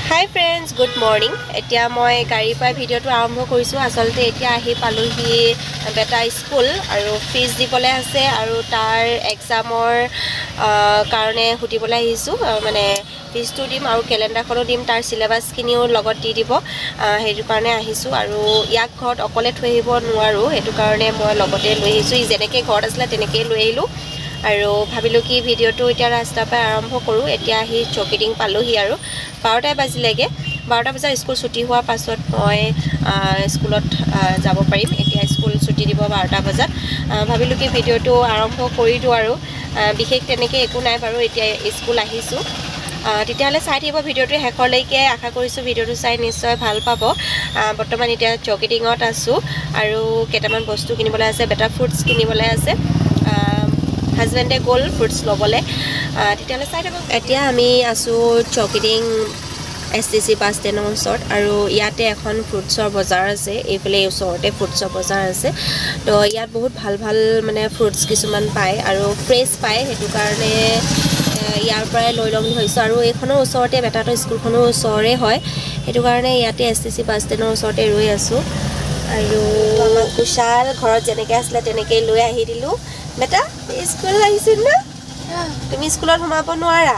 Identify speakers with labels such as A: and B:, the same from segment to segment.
A: Hi friends, good morning. Etia moi gari pa video to arambho korisu asolte etia ahi paluhi beta school aru fees dibole ase aru tar exam or karone hutibole ahisu mane fees to dim aru calendar kono dim tar syllabus kiniu logot di dibo hetu karone ahisu aru yak ghot okole thoi hibo nuaru hetu karone moi logote loi ahisu jeneke ghot asla teneke loi ahilu আৰু ভাবিলো কি ভিডিওটো এটা ৰাস্তা পা আৰম্ভ কৰো এতিয়া হি চকিডিং পালোহি আৰু 12টা বাজিলেগে 12টা বজাৰ স্কুল ছুটি হোৱাৰ পাছত মই স্কুলত যাব পাৰিম এতিয়া স্কুল ছুটি দিব 12টা বজাত ভাবিলো কি ভিডিওটো আৰম্ভ কৰি দিও আৰু বিশেষ তেনেকে একো নাই বাৰু এতিয়া স্কুল আহিছো তেতিয়ালে চাই থাকিব ভিডিওটো হেকলৈকে আশা কৰিছো ভিডিওটো চাই নিশ্চয় ভাল পাব বৰ্তমান এতিয়া চকিডিঙত আছো আৰু কেটামান বস্তু কিনিবলৈ আছে বেটাৰ ফ্ৰুটস কিনিবলৈ আছে হাজবেন্ডে গোল ফ্ৰুটস লবলে তেতিয়ালে চাই থাকক এতিয়া আমি আছো চকিডিং এসটিসি বাস স্টেনৰ ওচৰত আৰু ইয়াতে এখন ফ্ৰুটছৰ বজাৰ আছে এইফালে ওচৰতে ফ্ৰুটছৰ বজাৰ আছে তো ইয়াত বহুত ভাল ভাল মানে ফ্ৰুটস কিছুমান পায় আৰু ফ্ৰেছ পায় হেতু কাৰণে ইয়াৰ পৰাই লৈ লম হৈছো আৰু এইখনৰ ওচৰতে বেটাটো স্কুলখনৰ ওচৰৰে হয় হেতু কাৰণে ইয়াতে এসটিসি বাস স্টেনৰ ওচৰতে ৰৈ আছো আৰু আমাৰ কুশাল ঘৰত যেনেকে আসলে তেনেকে লৈ আহি দিলো বেটা স্কুল আহিছিল না তুমি স্কুলত সোমাব নোৱাৰা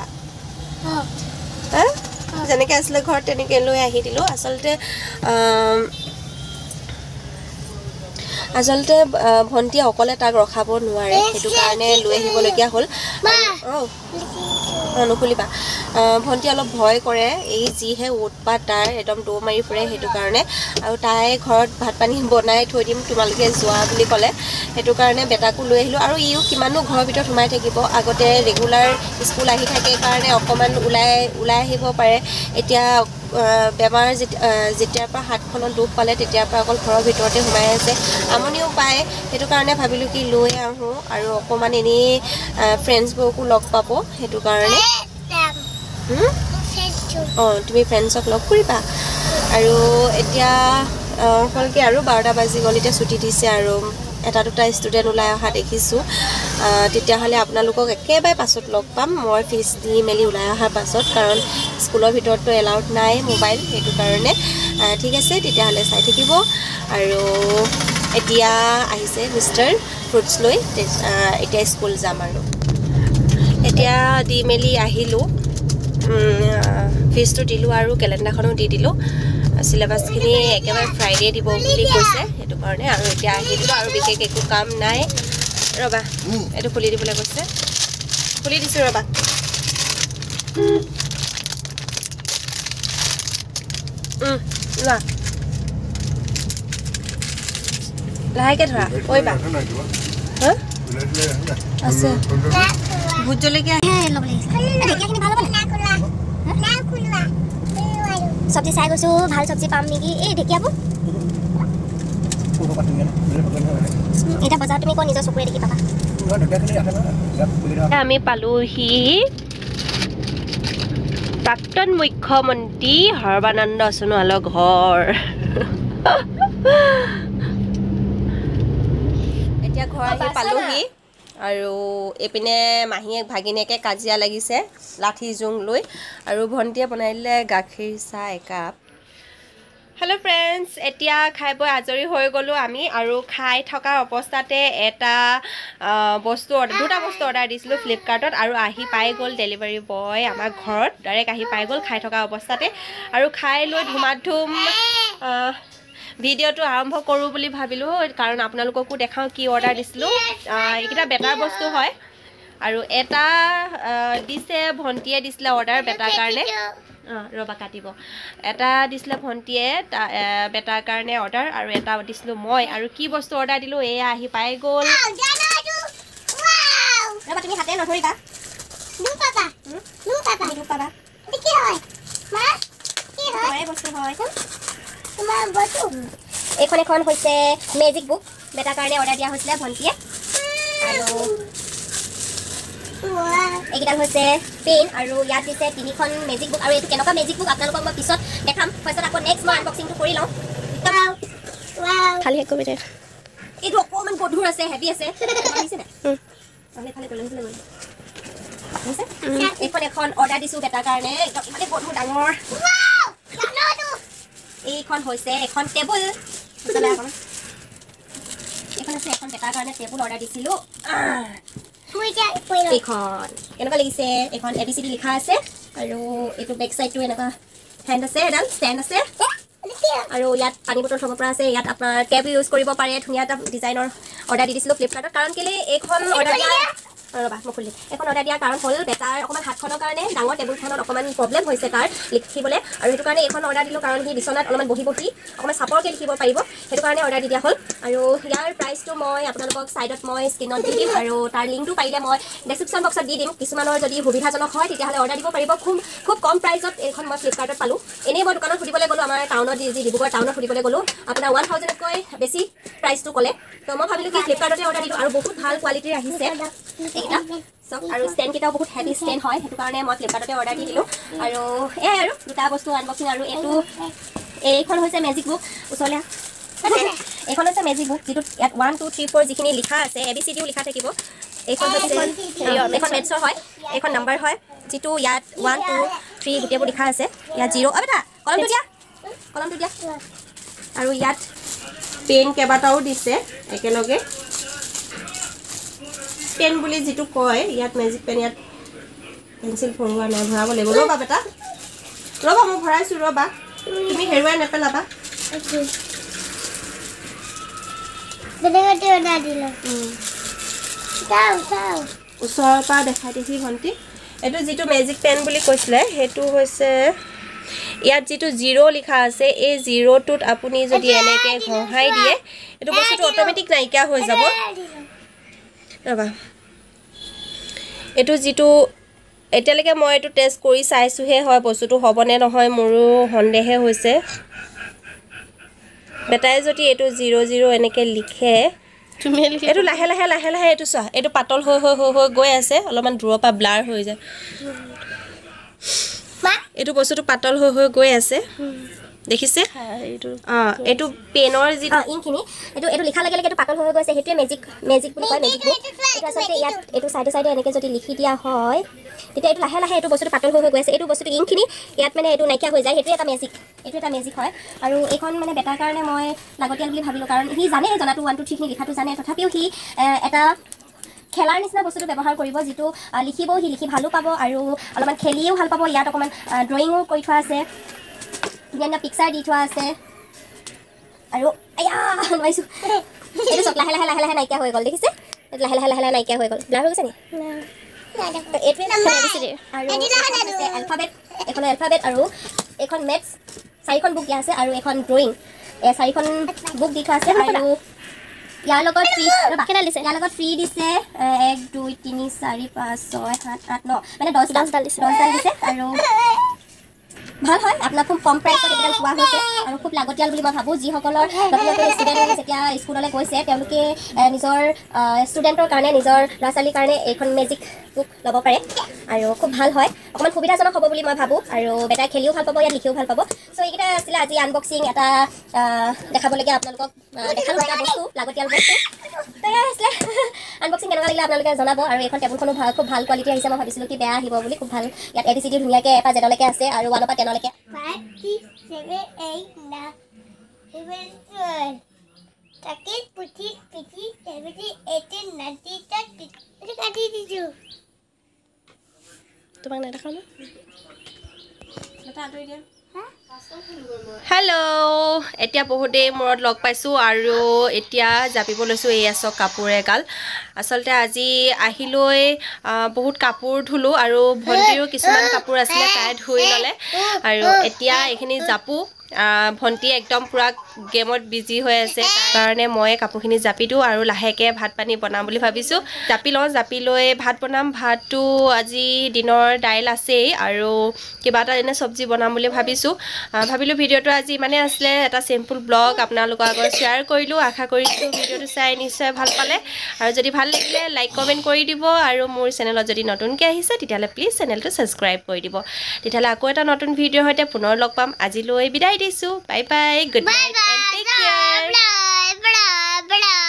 A: যেনেকে আসলে ঘৰত তেনেকে লৈ আহি দিলো আচলতে ভন্টি অকলে তাক ৰখাব নোৱাৰে হেতু কাৰণে লৈ আহিব লগিয়া হল অনুকুলিবা ভন্টি অলপ ভয় কৰে এই জিহে উৎপাত তাৰ একদম দৌ মাৰি ফুৰে হেতু কাৰণে আৰু তাই ঘৰত ভাত পানী বনাই থৈ দিম তোমালকে যোৱা বুলি কলে হেতু কাৰণে বেটাকু লৈ আহিলো আৰু ইও কিমানো ঘৰৰ ভিতৰত সোমাই থাকিব আগতে ৰেগুলাৰ স্কুল আহি থাকে কাৰণে অকমান উলাই আহিব পাৰে এতিয়া বেমাৰ যেতিয়াৰ পৰা হাতখনত দুখ পালে তেতিয়াৰ পৰা অকল ঘৰৰ ভিতৰতে সোমাই আছে আমনিও পায় হেতু কাৰণে ভাবিলো কি লৈ আহো আৰু অকমান এনি ফ্ৰেন্ডছবোৰকো লগ পাব হেতু কাৰণে তুমি ফ্ৰেন্ডছক লগ কৰিবা আৰু এতিয়া হলকে আৰু 12টা বাজি গল এতিয়া ছুটি দিছে আৰু এটা দুটা ষ্টুডেন্ট উলাই অহা দেখিছো তেতিয়া হলে আপোনালোকক একেবাৰে পাছত লগ পাম মই ফিস দি মেলি উলাই অহাৰ পাছত কাৰণ স্কুলৰ ভিতৰতো এলাউড নাই মোবাইল হেতু কাৰণে ঠিক আছে তেতিয়া হলে চাই থাকিব আৰু এতিয়া আহিছে মিস্টাৰ ফ্ৰুটস লৈ এতিয়া স্কুল যাম আৰু এতিয়া দি মেলি আহিলো ফিসটো দিলো আৰু ক্যালেন্ডাৰখনো দি দিলো সিলেবাস খিনি একেবাৰে ফ্ৰাইডে দিব বুলি কৈছে হেতু কাৰণে আৰু এতিয়া আহিলো আৰু বিশেষ একো কাম নাই ৰবা এটো খুলি দিবলৈ কৈছে খুলি দিছো ৰবা লা লাহেকে ধৰা ওইবা হা আছে ভুত জলকীয়া দেখিয়াখিনি ভাল হ'ব না খোলা সবজি চাই গৈছো ভাল সবজি পাম নেকি এই দেখিয়াবো এটা বজাৰ তুমি কোন নিজৰ চকুৰে দেখি পাবা আমি পালোহি প্ৰাক্তন মুখ্যমন্ত্ৰী সৰ্বানন্দ সোণোৱালৰ ঘৰ এতিয়া ঘৰ আহি পালোহি আৰু এপিনে মাহীয়ে ভাগিনেকে কাজিয়া লাগিছে লাঠি জুং লৈ আৰু ভন্টিয়ে বনাইলে গাখীৰ চাহ একাপ হেল্ল' ফ্ৰেন্ডছ এতিয়া খাই বৈ আজৰি হৈ গলো আমি আৰু খাই থকা অৱস্থাতে এটা বস্তু দুটা বস্তু অৰ্ডাৰ দিছিলো ফ্লিপকাৰ্টত আৰু আহি পাই গ'ল ডেলিভাৰী বয় আমাৰ ঘৰত ডাইৰেক্ট আহি পাই গ'ল খাই থকা অৱস্থাতে আৰু খাই লৈ ধুমাধুম ভিডিওটো আৰম্ভ কৰো বুলি ভাবিলো কাৰণ আপোনালোককো দেখাও কি অৰ্ডাৰ দিছিলো এইটা বেটাৰ বস্তু হয় আৰু এটা দিছে ভন্টিয়ে দিছিলে অৰ্ডাৰ বেটাৰ কাৰণে ৰবা কাটিব এটা দিছিলে ভন্টিয়ে বেটাৰ কাৰণে অৰ্ডাৰ আৰু এটা দিছিলো মই আৰু কি বস্তু অৰ্ডাৰ দিলো এয়া আহি পাই গ'ল ৰবা তুমি হাতে নধৰিবা নু পাবা কি হয় মা কি হয় বস্তু হয় তোমাৰ বস্তু এখন হৈছে মেজিক বুক বেটাৰ কাৰণে অৰ্ডাৰ দিয়া হৈছিলে ভন্টিয়ে আৰু এইকেইটা হৈছে পেন আৰু ইয়াত দিছে তিনিখন মেজিক বুক আৰু এইটো কেনেকুৱা মেজিক বুক আপোনালোকক মই পিছত দেখাম ফাৰ্ষ্টত আকৌ নেক্সট মই আনবক্সিংটো কৰি লওঁ খালি হেক কৰি দে এইটো অকমান গধুৰ আছে হেভি আছে আহিছে না খালি কৰি লৈছিলে এখন অৰ্ডাৰ দিছো বেটাৰ কাৰণে একদম মানে গধুৰ ডাঙৰ এইখন হৈছে এখন টেবুল চলে এখন এখন আছে এখন বেটাৰ কাৰণে টেবুল অৰ্ডাৰ দিছিলো এইখন কেনেকুৱা লাগিছে এখন ABCD লিখা আছে আৰু এইটো বেক সাইডটো এনেকুৱা হ্যান্ড আছে এডাল ষ্টেণ্ড আছে আৰু ইয়াত পানী বটল থব পৰা আছে ইয়াত আপোনাৰ টেপ ইউজ কৰিব পাৰে ধুনীয়া এটা ডিজাইনৰ অৰ্ডাৰ দি দিছিলো ফ্লিপকাৰ্টত কাৰণ কেলে এইখন অৰ্ডাৰ দিয়া ৰবা মই খুলি এখন অৰ্ডাৰ দিয়াৰ কাৰণ হ'ল বেটাৰ অকমান হাতখনৰ কাৰণে ডাঙৰ টেবুলখনত অকমান প্ৰব্লেম হৈছে তাৰ লিখিবলৈ আৰু সেইটো কাৰণে এখন অৰ্ডাৰ দিলো কাৰণ সি বিছনাত অলপমান বহি অকমান চাপৰকে লিখিব পাৰিব সেইটো কাৰণে অৰ্ডাৰ দি দিয়া হ'ল আৰু ইয়াৰ প্ৰাইচটো মই আপোনালোকক সাইডত মই স্ক্ৰিনত দি দিম আৰু তাৰ লিংকটো পাৰিলে মই ডেসক্ৰিপচন বক্সত দি দিম কিছুমানৰ যদি সুবিধাজনক হয় তেতিয়াহ'লে অৰ্ডাৰ দিব পাৰিব খুব কম প্ৰাইচত এইখন মই ফ্লিপকাৰ্টত পালো এনেই মই দোকানত সুধিবলৈ গ'লো আমাৰ টাউনত যি ডিব্ৰুগড় টাউনত সুধিবলৈ গ'লো আপোনাৰ 1000তকৈ বেছি প্ৰাইচটো ক'লে তো মই ভাবিলো কি ফ্লিপকাৰ্টতে অৰ্ডাৰ দিলো আৰু বহুত ভাল কোৱালিটিৰ আহিছে এইটা সব আৰু ষ্টেণ্ড কিটাও বহুত হেভি ষ্টেণ্ড হয় সেইটো কাৰণে মই ফ্লিপকাৰ্টতে অৰ্ডাৰ দি দিলো আৰু এই আৰু দুটা বস্তু আনবক্সিং আৰু এইখন হৈছে মেজিক বুক ওচৰলে এইখন হৈছে মেজিক বুক যিটো ইয়াত 1 2 3 4 যিখিনি লিখা আছে ABCDও লিখা থাকিব এইখন হৈছে এইখন মেথছৰ হয় এইখন নাম্বাৰ হয় যিটো ইয়াত 1 2 3 গোটেইবোৰ লিখা আছে ইয়াত 0 বেটা কলমটো দিয়া আৰু ইয়াত পেন কেইবাটাও দিছে একেলগে পেন বুলি যেটো কয় ইয়াত ম্যাজিক পেন ইয়াত পেন্সিল ভৰোৱা নাই ভৰাব লাগিব ৰবা বেটা ৰবা মই ভৰাইছো ৰবা তুমি হেৰুৱাই নেপেলাবা
B: বেলেগতে অনা দিলা চাও
A: ওচৰৰ পৰা দেখাই দিছি ভন্টি এটো যেটো ম্যাজিক পেন বুলি কৈছিলে হেতু হৈছে ইয়াত যেটো 0 লিখা আছে এই 0 টুত আপুনি যদি এনেকে ঘহাই দিয়ে এটো বস্তুটো অটোমেটিক নাইকা হৈ যাব ৰবা এটো যেটো এতিয়ালৈকে মই এটো টেষ্ট কৰি চাইছো হে হয় বস্তুটো হবনে নহয় মোৰো হন্দেহে হৈছে বেটাই যদি এটো 00 এনেকে লিখে তুমি লিখে এটো লাহে লাহে এটো চা এটো পাতল হৈ গৈ আছে অলপমান দূৰৰ পৰা ব্লাৰ হৈ যায় এটো বস্তুটো পাতল হৈ গৈ আছে দেখিছে এটো পেনৰ যি ইনখিনি এটো লিখা লাগে এটো পাতল হৈ গৈছে হেতুৱে মেজিক বুলি কয় মেজিক বুক এটা আছে ইয়াত এটো সাইডে এনেকে যদি লিখি দিয়া হয় তেতিয়া এটো লাহে এটো বস্তুটো পাতল হৈ গৈছে এটো বস্তুটো ইনখিনি ইয়াত মানে এটো নাইকিয়া হৈ যায় হেতু এটা মেজিক হয় আৰু এইখন মানে বেটাৰ কাৰণে মই লাগতিয়াল বুলি ভাবিলো কাৰণ হি জানে জনাটো 1 2 3 খিনি লিখাটো জানে তথাপিও হি এটা খেলাৰ নিচিনা বস্তুটো ব্যৱহাৰ কৰিব যেটো লিখিব হি লিখি ভালো পাব আৰু অলপমান খেলিও ভাল পাব ইয়াত অকমান ড্ৰয়িংও কৰি থোৱা আছে ধুনীয়া পিকচাৰ দি থোৱা আছে আৰু আয়া নাইছো এটো সব লাহে নাইকিয়া হৈ গল দেখিছে লাহে নাইকিয়া হৈ গল ব্লাৰ হৈ গৈছে নি এটো ABCD আৰু এলফাবেট এখন এলফাবেট আৰু এখন ম্যাথছ চাৰিখন বুক দিয়া আছে আৰু এখন ড্ৰয়িং চাৰিখন বুক দি থোৱা আছে আৰু ইয়াৰ লগত ফ্ৰী বাকিনা দিছে ইয়াৰ লগত ফ্ৰী দিছে 1 2 3 4 5 6 7 8 9 মানে 10 ডাল দিছে আৰু ভাল হয় আপোনাক খুব কম প্ৰাইচত এটা পোৱা হৈছে আৰু খুব লাগতিয়াল বুলি মই ভাবো যি সকলৰ নতুন ষ্টুডেন্ট যেতিয়া স্কুললৈ গৈছে তেওঁলোকে নিজৰ ষ্টুডেন্টৰ কাৰণে নিজৰ ল'ৰা-ছোৱালীৰ কাৰণে এইখন মেজিক বুক ল'ব পাৰে আৰু খুব ভাল হয় অকমান সুবিধাজনক হ'ব বুলি মই ভাবো আৰু বেটা খেলিও ভাল পাব ইয়াত লিখিও ভাল পাব সো এইটা আছিল আজি আনবক্সিং এটা দেখাবলগীয়া আপোনালোকক দেখালো এটা বস্তু লাগতিয়াল বস্তু তাই আসলে আনবক্সিং কেনেকুৱা লাগিলে আপোনালোকে জনাব আৰু এখন টেবুলখনো খুব ভাল কোৱালিটি আহিছে মই ভাবিছিলো কি বেয়া আহিব বুলি খুব ভাল ইয়াত ABCD ধুনীয়াকৈ এটা জেডলৈকে আছে আৰু 1 পৰা 10 লৈকে
B: 5 6 7 8 9 7 তাকে পুঠি 70 80 90 তক এটা কাটি দিছো
A: তোমাক না দেখাও না এটা আঁতৰি দিয়া হেল্ল' এতিয়া বহুতে মূৰত লগ পাইছো আৰু এতিয়া জাপিব লৈছো এই আছক কাপোৰ এগাল আসলতে আজি আহিলৈ বহুত কাপোৰ ধুলো আৰু ভন্টিৰো কিছুমান কাপোৰ আছিল তাই ধুই ললে আৰু এতিয়া এইখিনি জাপু ভন্টি একদম পুৰা গেমত বিজি হৈ আছে কাৰণে মই কাপোৰখিনি জাপি দিও আৰু লাহেকে ভাত পানী বনাম বুলি ভাবিছো জাপি লৈ ভাত বনাম ভাতটো আজি দিনৰ দাইল আছে আৰু কিবা এটা এনে সবজি বনাম বুলি ভাবিছো ভাবিলো ভিডিওটো আজি মানে আসলে এটা সিম্পল ব্লগ আপোনালোকৰ আগত শেয়াৰ কৰিলো আশা কৰিছো ভিডিওটো চাই নিশ্চয় ভাল পালে আৰু যদি ভাল লাগিলে লাইক কমেন্ট কৰি দিব আৰু মোৰ চেনেলত যদি নতুনকৈ আহিছে তেতিয়ালে প্লিজ চেনেলটো সাবস্ক্ৰাইব কৰি দিব তেতিয়ালে আকৌ এটা নতুন ভিডিওৰ সৈতে পুনৰ লগ পাম আজিলৈ বিদায় দিছো bye bye good night and take care